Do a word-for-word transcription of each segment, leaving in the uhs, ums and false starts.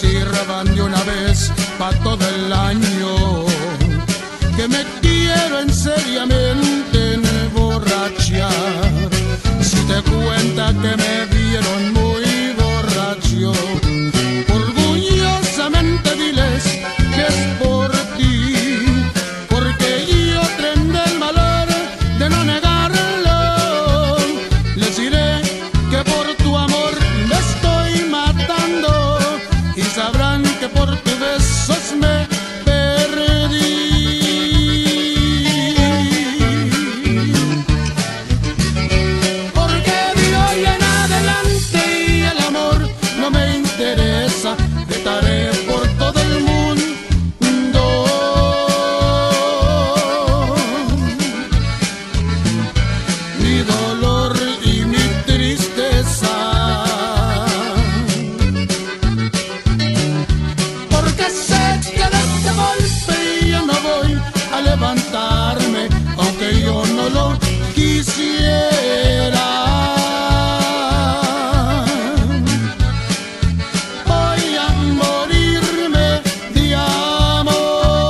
sirvan de una vez pa' todo el año, que me quieren seriamente emborrachar. Si te cuenta que me vieron muy borracho, orgullosamente diles que es por ti, porque yo tendré el valor de no negarlo. Les diré que por tu amor me estoy matando y sabrán que por tus besos me perdí. Porque de hoy en adelante el amor no me interesa, gritaré por todo el mundo. Mi dolor y mi tristeza, porque sé que de este golpe yo no voy a levantarme, aunque yo no lo quisiera. Voy a morirme de amor.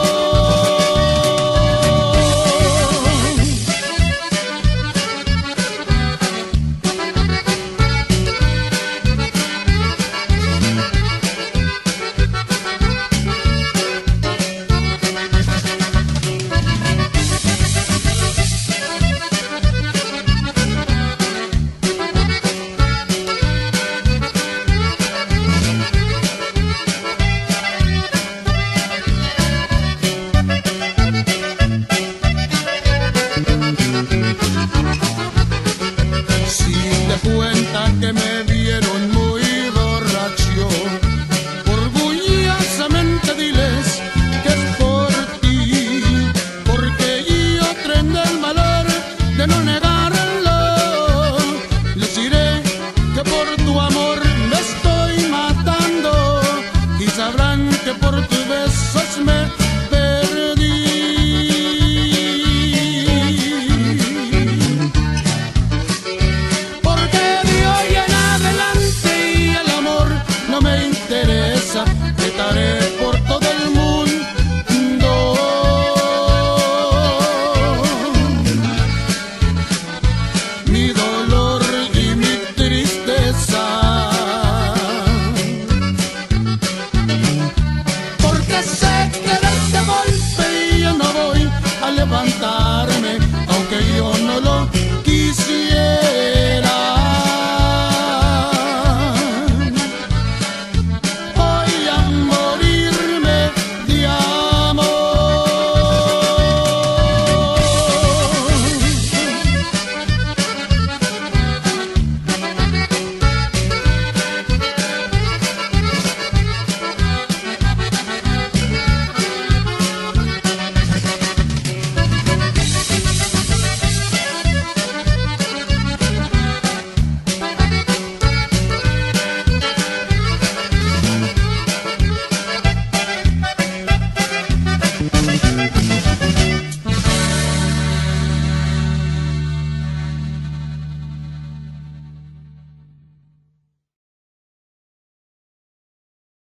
Si te cuenta que me vieron muy borracho, orgullosamente diles que es por ti, porque yo tendré el valor de no negarlo. Les diré que por tu amor me estoy matando y sabrán que por tus besos me perdí. Porque de hoy en adelante el amor no me interesa, gritaré